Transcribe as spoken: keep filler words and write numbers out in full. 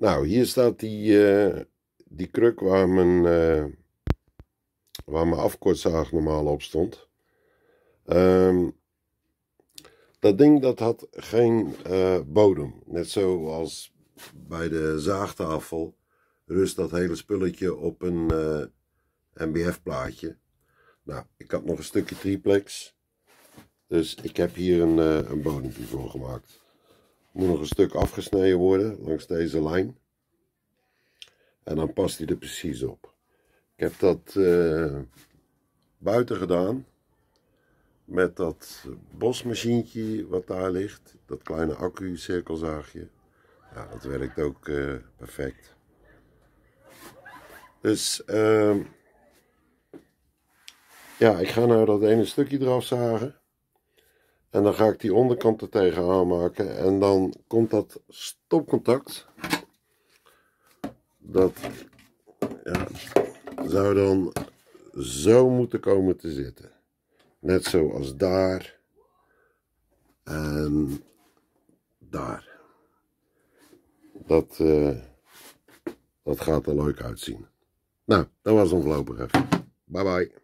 Nou, hier staat die, uh, die kruk waar mijn, uh, waar mijn afkortzaag normaal op stond. Um, dat ding dat had geen uh, bodem. Net zoals bij de zaagtafel rust dat hele spulletje op een uh, M B F plaatje. Nou, ik had nog een stukje triplex. Dus ik heb hier een, uh, een bodempje voor gemaakt. Moet nog een stuk afgesneden worden langs deze lijn. En dan past hij er precies op. Ik heb dat uh, buiten gedaan. Met dat bosmachientje wat daar ligt. Dat kleine accu cirkelzaagje. Ja, dat werkt ook uh, perfect. Dus uh, ja, ik ga nou dat ene stukje eraf zagen. En dan ga ik die onderkant er tegenaan maken. En dan komt dat stopcontact. Dat ja, zou dan zo moeten komen te zitten. Net zoals daar. En daar. Dat, uh, dat gaat er leuk uitzien. Nou, dat was hem voorlopig even. Bye bye.